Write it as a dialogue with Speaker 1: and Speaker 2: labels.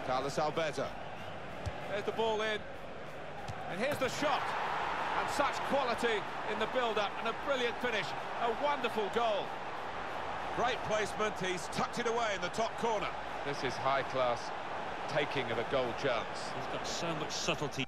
Speaker 1: Carlos Alberto.
Speaker 2: There's the ball in. And here's the shot. And such quality in the build-up, and a brilliant finish. A wonderful goal.
Speaker 1: Great placement, he's tucked it away in the top corner.
Speaker 2: This is high-class taking of a goal chance.
Speaker 3: He's got so much subtlety.